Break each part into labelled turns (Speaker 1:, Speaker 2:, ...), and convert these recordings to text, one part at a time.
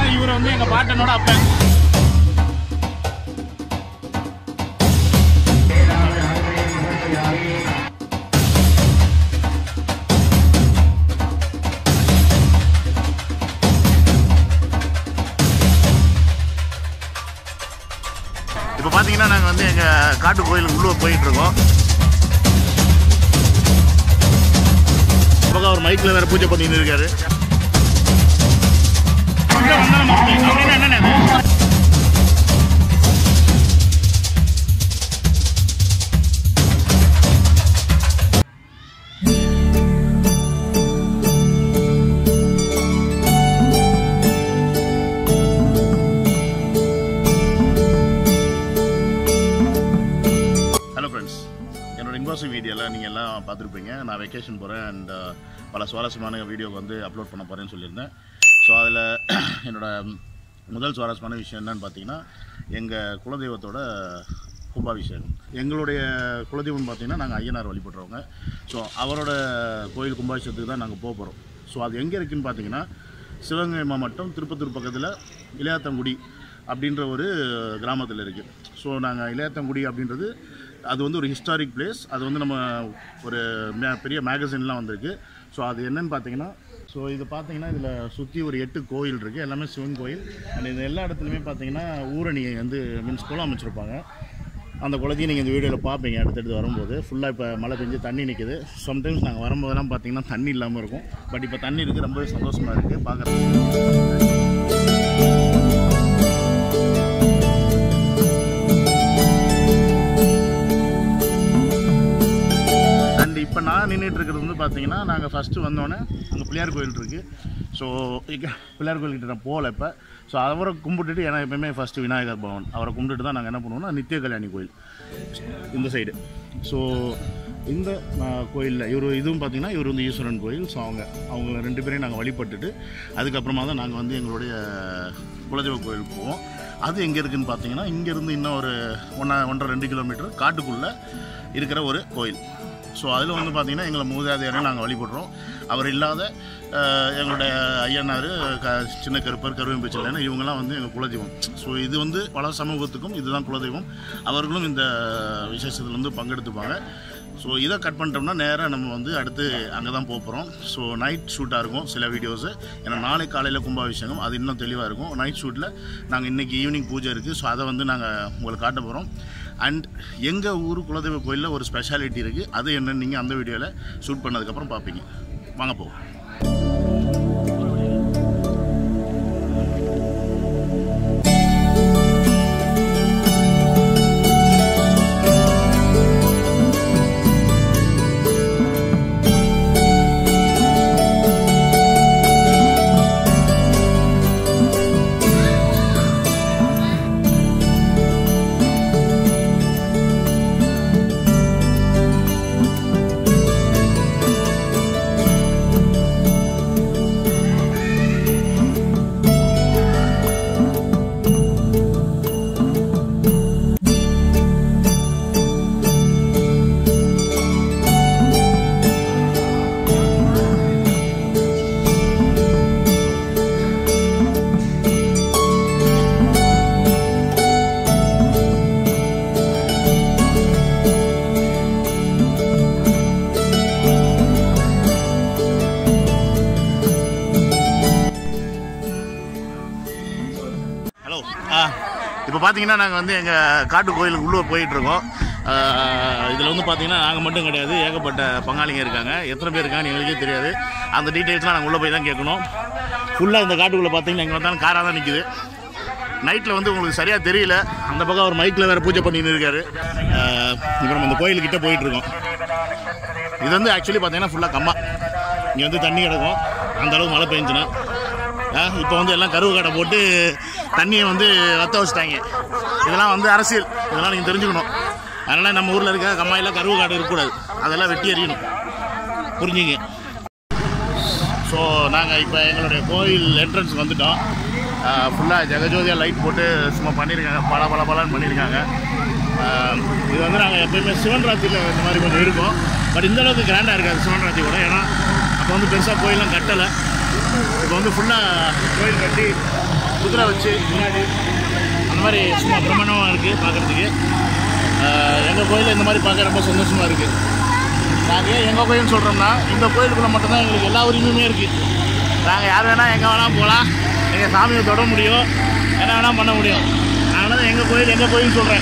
Speaker 1: இவர் வந்து எங்கள் பாட்டனோட அப்பன். இப்போ பார்த்தீங்கன்னா நாங்கள் வந்து எங்கள் காட்டு கோயிலுக்கு உள்ளே போயிட்டுருக்கோம். இப்போ அவர் மைக்கில் வேறு பூஜை பண்ணிட்டு இருக்காரு. என்னென்ன வீடியோலாம் நீங்கள் எல்லாம் பார்த்துருப்பீங்க. நான் வெக்கேஷன் போகிறேன் அண்ட் பல சுவாரஸ்யமான வீடியோ வந்து அப்லோட் பண்ண போகிறேன்னு சொல்லியிருந்தேன். ஸோ அதில் என்னோடய முதல் சுவாரஸ்யமான விஷயம் என்னன்னு பார்த்தீங்கன்னா எங்கள் குலதெய்வத்தோட கும்பாபிஷேகம். எங்களுடைய குலதெய்வம் பார்த்திங்கன்னா நாங்கள் ஐயனார் வழிபடுறவங்க. ஸோ அவரோட கோயில் கும்பாபிஷேகத்துக்கு தான் நாங்கள் போக போகிறோம். ஸோ அது எங்கே இருக்குதுன்னு பார்த்தீங்கன்னா சிவகங்கை மாவட்டம் திருப்பத்தூர் பக்கத்தில் இளையாத்தங்குடி அப்படின்ற ஒரு கிராமத்தில் இருக்குது. ஸோ நாங்கள் இளையாத்தங்குடி அப்படின்றது அது வந்து ஒரு ஹிஸ்டாரிக் பிளேஸ். அது வந்து நம்ம ஒரு பெரிய மேகசின்லாம் வந்திருக்கு. ஸோ அது என்னன்னு பார்த்தீங்கன்னா ஸோ இது பார்த்தீங்கன்னா இதில் சுற்றி ஒரு 8 கோயில் இருக்குது. எல்லாமே சிவன் கோயில். அண்ட் இது எல்லா இடத்துலையுமே பார்த்தீங்கன்னா ஊரணியை வந்து மீன்ஸ் குளம் அமைச்சிருப்பாங்க. அந்த குளத்தையும் நீங்கள் இந்த வீடியோவில் பார்ப்பீங்க அடுத்தடுத்து வரும்போது. ஃபுல்லாக இப்போ மழை பெஞ்சு தண்ணி நிற்குது. சம்டைம்ஸ் நாங்கள் வரும்போதெல்லாம் பார்த்தீங்கன்னா தண்ணி இல்லாமல் இருக்கும். பட் இப்போ தண்ணி இருக்குது. ரொம்பவே சந்தோஷமாக இருக்குது பார்க்குறதுக்கு. இப்போ நான் நின்றுட்டு இருக்கிறது வந்து பார்த்தீங்கன்னா நாங்கள் ஃபஸ்ட்டு வந்தோடனே அங்கே பிள்ளையார் கோயில் இருக்குது. ஸோ பிள்ளையார் கோயில்கிட்ட நான் போகல இப்போ. ஸோ அவரை கும்பிட்டுட்டு ஏன்னா எப்போயுமே ஃபஸ்ட்டு விநாயகர் பவன் அவரை கும்பிட்டுட்டு தான் நாங்கள் என்ன பண்ணுவோம்னா நித்திய கல்யாணி கோயில் இந்த சைடு. ஸோ இந்த கோயிலில் இதுவும் பார்த்திங்கன்னா இவர் வந்து ஈஸ்வரன் கோயில். ஸோ அவங்க 2 பேரையும் நாங்கள் வழிபட்டுட்டு அதுக்கப்புறமா தான் நாங்கள் வந்து எங்களுடைய குலதெய்வ கோயிலுக்கு போவோம். அது எங்கே இருக்குதுன்னு பார்த்தீங்கன்னா இங்கேருந்து இன்னும் ஒரு 1.5-2 கிலோமீட்டர் காட்டுக்குள்ளே இருக்கிற ஒரு கோயில். ஸோ அதில் வந்து பார்த்திங்கன்னா எங்களை மூதாதையரை நாங்கள் வழிபடுறோம். அவர் இல்லாத எங்களுடைய ஐயனார் சின்ன கருப்பர் கருவேம்பிச்சலைன்னு இவங்கெல்லாம் வந்து எங்கள் குலதெய்வம். ஸோ இது வந்து பல சமூகத்துக்கும் இதுதான் குலதெய்வம். அவர்களும் இந்த விசேஷத்தில் வந்து பங்கெடுத்துப்பாங்க. ஸோ இதை கட் பண்ணிட்டோம்னா நேராக நம்ம வந்து அடுத்து அங்கே தான் போகிறோம். ஸோ நைட் ஷூட்டாக இருக்கும் சில வீடியோஸு. ஏன்னா நாளைக்கு காலையில் கும்பாபிஷேகம் அது இன்னும் தெளிவாக இருக்கும். நைட் ஷூட்டில் நாங்கள் இன்றைக்கி ஈவினிங் பூஜை இருக்குது. ஸோ அதை வந்து நாங்கள் உங்களுக்கு காட்ட போகிறோம். அண்ட் எங்கள் ஊர் குலதெய்வ கோயிலில் ஒரு ஸ்பெஷாலிட்டி இருக்குது. அது என்னன்னு நீங்கள் அந்த வீடியோவில் ஷூட் பண்ணதுக்கப்புறம் பார்ப்பீங்க. வாங்க போவோம். இப்போ பார்த்தீங்கன்னா நாங்கள் வந்து எங்கள் காட்டு கோயிலுக்கு உள்ளே போயிட்டுருக்கோம். இதில் வந்து பார்த்தீங்கன்னா நாங்கள் மட்டும் கிடையாது, ஏகப்பட்ட பங்காளிங்க இருக்காங்க. எத்தனை பேர் இருக்காங்கன்னு எங்களுக்கே தெரியாது. அந்த டீட்டெயில்ஸ்லாம் நாங்கள் உள்ளே போய் தான் கேட்கணும். ஃபுல்லாக இந்த காட்டுக்குள்ளே பார்த்தீங்கன்னா எங்கே வந்தாலும் காராக தான் நிற்கிது. நைட்டில் வந்து உங்களுக்கு சரியாக தெரியல. அந்த பக்கம் அவர் மைக்கில் வேறு பூஜை பண்ணின்னு இருக்காரு. இப்போ நம்ம இந்த கோயிலுக்கிட்ட போயிட்டுருக்கோம். இது வந்து ஆக்சுவலி பார்த்தீங்கன்னா ஃபுல்லாக கம்மா. இங்கே வந்து தண்ணி கிடக்கும் அந்தளவுக்கு மழை பெஞ்சுன்னா. இப்போ வந்து எல்லாம் கருவு கடை போட்டு தண்ணியை வந்து வற்ற வச்சுட்டாங்க. இதெல்லாம் வந்து அரசியல், இதெல்லாம் நீங்கள் தெரிஞ்சுக்கணும். அதனால் நம்ம ஊரில் இருக்க கம்மாயெல்லாம் கருவு காடு இருக்கக்கூடாது, அதெல்லாம் வெட்டி எறியணும், புரிஞ்சுங்க. ஸோ நாங்கள் இப்போ எங்களுடைய கோயில் என்ட்ரன்ஸ் வந்துட்டோம். ஃபுல்லாக ஜெகஜோதியாக லைட் போட்டு சும்மா பண்ணியிருக்காங்க, பலான்னு பண்ணியிருக்காங்க. இது வந்து நாங்கள் எப்போயுமே சிவன் ராத்திரியில் இந்த மாதிரி கொஞ்சம் இருக்கும். பட் இந்தளவுக்கு கிராண்டாக இருக்காது சிவன் ராத்திரி கூட. ஏன்னா அப்போ வந்து பெருசாக கோயிலெலாம் கட்டலை. இப்போ வந்து ஃபுல்லாக கோயில் கட்டி குதிரை வச்சு முன்னாடி அந்த மாதிரி சும்மா பிரமாண்டமாக இருக்குது பார்க்குறதுக்கு. எங்கள் கோயிலில் இந்த மாதிரி பார்க்க ரொம்ப சந்தோஷமாக இருக்குது. நாங்கள் ஏன் எங்கள் கோயில்னு சொல்கிறோம்னா இந்த கோயிலுக்குள்ளே மட்டும்தான் எங்களுக்கு எல்லா உரிமையுமே இருக்குது. நாங்கள் யார் வேணால் எங்கே வேணால் போகலாம், எங்கள் சாமியை தொட முடியும், என்ன வேணால் பண்ண முடியும். அதனால தான் எங்கள் கோயில்னு சொல்கிறேன்.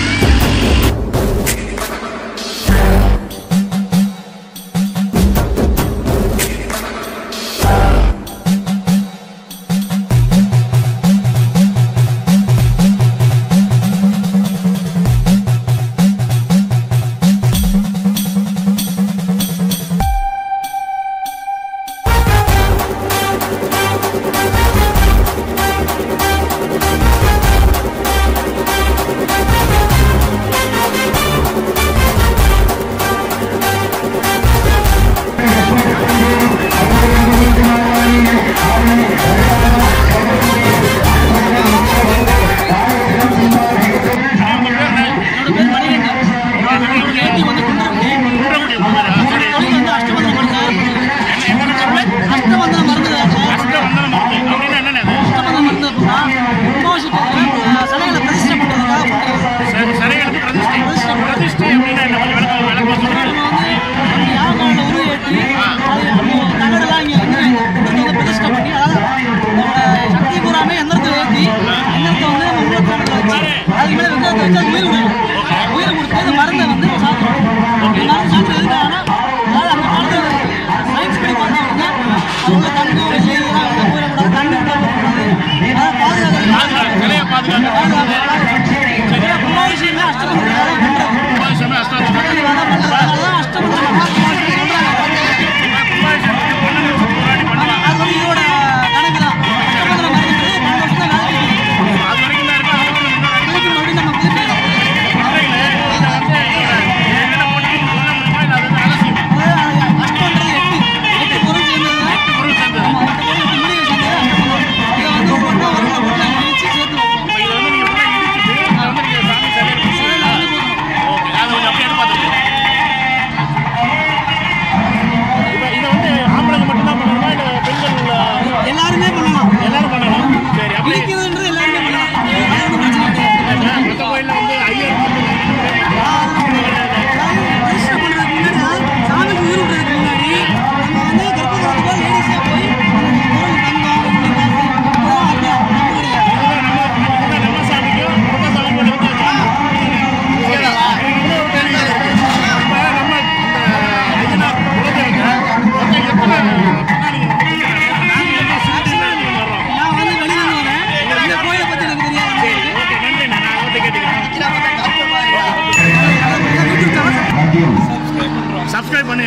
Speaker 1: சப்ஸ்கிரைப் பண்ணி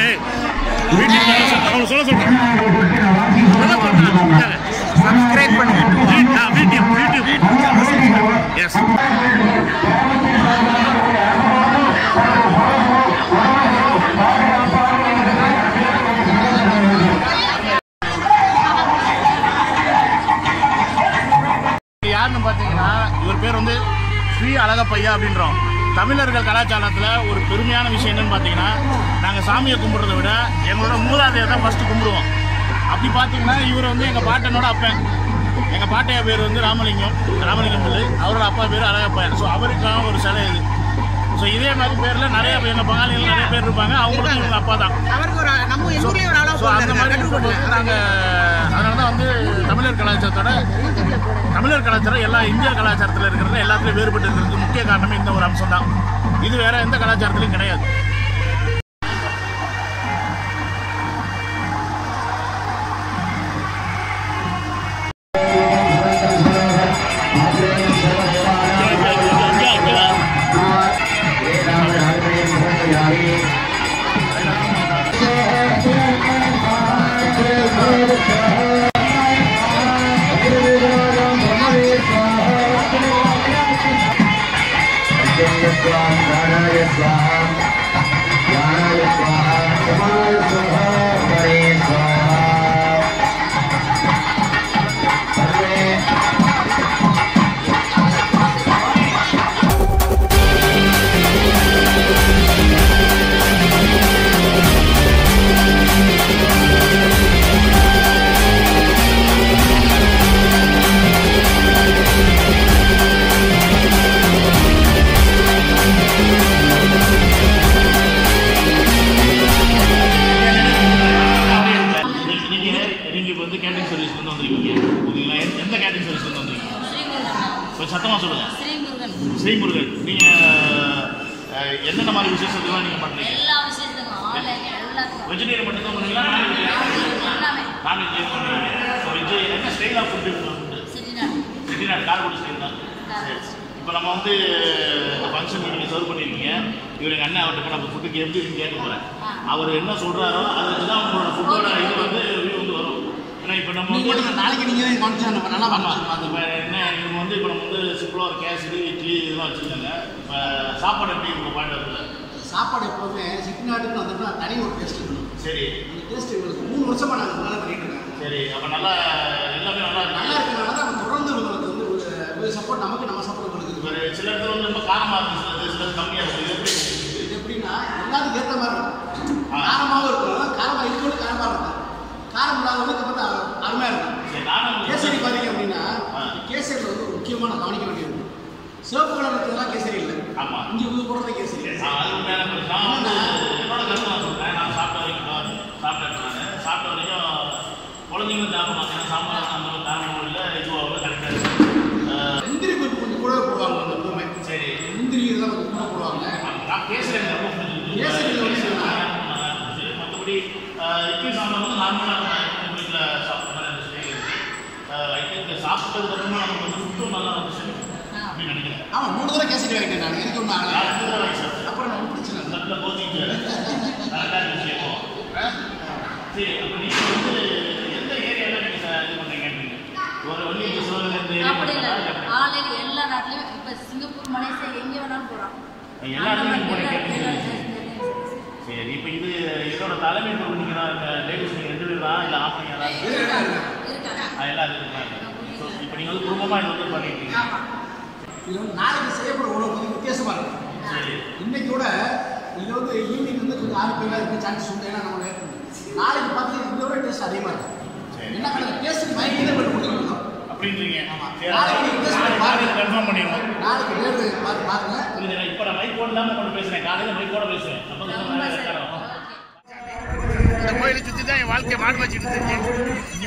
Speaker 1: அவங்க சொல்கிறேன் சப்ஸ்கிரைப் பண்ணுங்க. எஸ் யாருன்னு பார்த்தீங்கன்னா இவர் பேர் வந்து ஸ்ரீ அழகப்பையா அப்படின்றோம். தமிழர்கள் கலாச்சாரத்தில் ஒரு பெருமையான விஷயம் என்னன்னு பார்த்தீங்கன்னா, நாங்கள் சாமியை கும்பிட்றத விட எங்களோட மூதாதையை தான் ஃபஸ்ட்டு கும்பிடுவோம். அப்படி பார்த்தீங்கன்னா இவர் வந்து எங்கள் பாட்டனோட அப்பன். எங்கள் பாட்டையா பேர் வந்து ராமலிங்கம் பிள்ளை, அவரோட அப்பா பேர் அழகப்பையா. ஸோ அவருக்கான ஒரு சிலை இது. ஸோ இதே மாதிரி பேரில் நிறைய எங்கள் பங்காளிகள் நிறைய பேர் இருப்பாங்க, அவங்களுக்கும் இவங்க அப்பா தான். ஸோ அந்த மாதிரி நாங்கள் அதனால தான் வந்து தமிழர் கலாச்சாரம் எல்லா இந்திய கலாச்சாரத்தில் இருக்கிறது எல்லாத்துலேயும் வேறுபட்டு இருக்கிறதுக்கு முக்கிய காரணமே இந்த ஒரு அம்சம் தான். இது வேற எந்த கலாச்சாரத்திலையும் கிடையாது. செய்முருகன் நீங்கள் என்னென்ன மாதிரி விசேஷத்துலாம் நீங்கள் பண்ணுறீங்க?
Speaker 2: எல்லா விசேஷத்துக்கும்
Speaker 1: வெஜிடேரியன் மட்டும் தான் பண்ணுறீங்களா? நான்வெஜ் பண்ணுறீங்க. வெஜ் என்ன ஸ்டைல் ஆஃப் ஃபுட்டு உண்டு? செட்டிநாடு காரைக்குடி ஸ்டைல் தான். சரி, இப்போ நம்ம வந்து இந்த ஃபங்க்ஷன் நீங்கள் சர்வ் பண்ணியிருக்கீங்க. இவர் எங்கள் அண்ணன் அவர்கிட்ட நம்ம ஃபுட்டுக்கு எப்படி இருக்குன்னு கேட்க போகிறேன். அவர் என்ன சொல்கிறாரோ அதை வச்சு தான் உங்களோட ஃபுட்டோட இது வந்து ரிவ்யூ வந்து வரும். ஏன்னா இப்போ நம்ம வந்து
Speaker 3: நாளைக்கு நீங்கள் காமிச்சா நம்ம நல்லா
Speaker 1: ஆமாம். இப்போ என்ன இவங்க வந்து இப்போ நம்ம வந்து சிம்பிளாக ஒரு கேசரி இட்லி இதெல்லாம் வச்சுருக்காங்க. இப்போ சாப்பாடு எப்படி உங்கள் பாயிண்ட் ஆஃப் வியூவில்?
Speaker 3: சாப்பாடு எப்போதுமே செட்டிநாட்டுன்னு வந்தோம்னா தனி ஒரு டேஸ்ட் இருக்கணும்.
Speaker 1: சரி,
Speaker 3: அந்த டேஸ்ட் இவங்களுக்கு 3 வருஷமாக நாங்கள் நல்லா பண்ணிட்டு இருக்கோம்.
Speaker 1: சரி, அப்போ நல்லா எல்லாமே நல்லா
Speaker 3: நல்லா இருக்கிறனால தான் தொடர்ந்து உங்களுக்கு வந்து ஒரு சப்போர்ட் நமக்கு நம்ம சப்போர்ட் கொடுக்குது.
Speaker 1: ஒரு சில இடத்துல வந்து ரொம்ப காரமாக இருக்குது, சில கம்மியாக இருக்குது.
Speaker 3: இது எப்படின்னா எல்லாத்துக்கும் ஏற்ற மாதிரி இருக்கும். காரமாகவும் இருக்கும், காரமாக இருக்கணும், காரமாக இருக்கும். காரம் இல்லாதவங்களுக்கு பார்த்தா அருமையாக இருக்கும்.
Speaker 1: சரி, நானும்
Speaker 3: கேசரி பார்த்தீங்க அப்படின்னா கேசரியில் வந்து ஒரு முக்கியமான கவனிக்க வேண்டியது சிவப்பு கலர் இருக்கிறதுலாம் கேசரி இல்லை.
Speaker 1: ஆமாம்,
Speaker 3: இங்கே இது போடுறது கேசரி.
Speaker 1: அது உண்மையான நான் வந்து என்னோட கருத்து நான் சொல்கிறேன். நான் சாப்பிட்ட வரைக்கும் சாப்பிட்ட வரைக்கும் குழந்தைங்களும் சாப்பிடலாம். ஏன்னா சாம்பார் அந்த காரணமும் இல்லை, இதுவாக கரெக்டாக இருக்குது.
Speaker 3: முந்திரி கொஞ்சம் கொஞ்சம் கூடவே போடுவாங்க அந்த எப்பவுமே.
Speaker 1: சரி,
Speaker 3: முந்திரி இதெல்லாம் கொஞ்சம் கூட போடுவாங்க.
Speaker 1: நான் கேசரி ரொம்ப
Speaker 3: கேசரியில் வந்து
Speaker 1: மற்றபடி இட்லி சாம்பார் வந்து நார்மலாக வீட்டில் சாப்பிட்ற மாதிரி அந்த ஸ்டைல் இருக்குது. ஐ திங்க் சாப்பிட்டதுக்கப்புறமா நமக்கு வந்து ஃபுட்டும் நல்லா வந்துச்சு அப்படின்னு நினைக்கிறேன்.
Speaker 3: ஆமாம், 3 தடவை கேசரி வாங்கிட்டேன் நான். எனக்கு ஒன்றும் ஆகலை.
Speaker 1: சார்
Speaker 3: அப்புறம் நம்ம பிரச்சனை இல்லை.
Speaker 1: நல்ல கோச்சிங் கரெக்டாக விஷயம். சரி, அப்போ நீங்கள் வந்து எந்த ஏரியாவில் நீங்கள் இது பண்ணுறீங்க? ஒரு வண்டி சிவகங்கை
Speaker 2: அப்படி இல்லை. ஆன்லைன் எல்லா நாட்டிலையும் இப்போ சிங்கப்பூர், மலேசியா எங்கே வேணாலும் போகிறான்.
Speaker 1: எல்லாருமே போனீங்க. சரி, இப்போ இது இதோட தலைமை பொறுப்பு நீங்கள் தான் லேடிஸ் நீங்கள் 2 பேர் தான் இல்லை ஆஃப் யாராவது
Speaker 2: இருக்காங்க.
Speaker 1: எல்லாம் இருக்குங்க. ஸோ இப்போ நீங்கள் வந்து குடும்பமாக இது வந்து பண்ணியிருக்கீங்க.
Speaker 3: இது வந்து நாளைக்கு செய்யப்படுற உணவு வந்து வித்தியாசமாக இருக்கும்.
Speaker 1: சரி,
Speaker 3: இன்னைக்கு கூட இது வந்து ஈவினிங் வந்து கொஞ்சம் ஆரோக்கியமாக இருக்க சான்ஸ் உண்டு. ஏன்னா நம்ம நாளைக்கு பார்த்தீங்கன்னா இதோட டேஸ்ட் அதிகமாக இருக்கும். என்ன பண்ண டேஸ்ட் மைண்ட் தான் பண்ணி கொடுத்துருக்கோம்
Speaker 1: அப்படின்றீங்க.
Speaker 3: நாளைக்கு
Speaker 1: கன்ஃபார்ம் பண்ணிடுவோம்.
Speaker 3: நாளைக்கு நேரத்தை பார்த்து பாருங்க.
Speaker 1: இப்போ நான் மைக் போட இல்லாமல் கொண்டு பேசுகிறேன். காலையில் மைக் போட பேசுவேன். அப்போ இந்த கோயிலை சுற்றி தான் என் வாழ்க்கையை மாடு வச்சுட்டு இருக்கேன்.